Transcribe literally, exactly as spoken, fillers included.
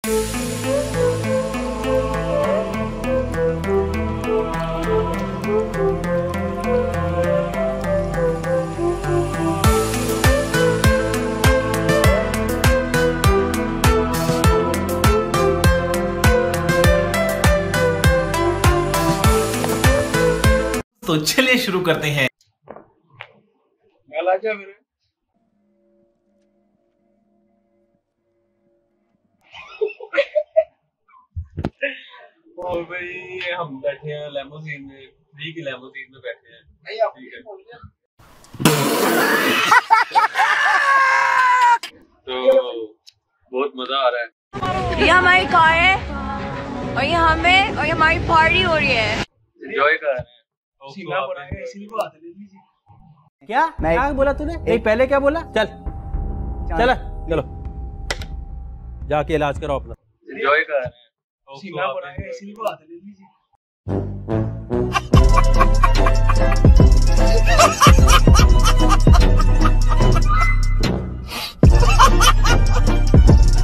तो चलिए शुरू करते हैं। क्या मेरे और भाई हम बैठे हैं लेमोजीन में, फ्री की लेमोजीन में बैठे हैं। ठीक है तो बहुत मजा आ रहा है। ये हमारी कार है और ये हमें और ये हमारी पार्टी हो रही है। एंजॉय कर रहे हैं। क्या क्या बोला तूने? नहीं पहले क्या बोला? चल चल चलो जाके इलाज कराओ अपना। एंजॉय कर रहे हैं।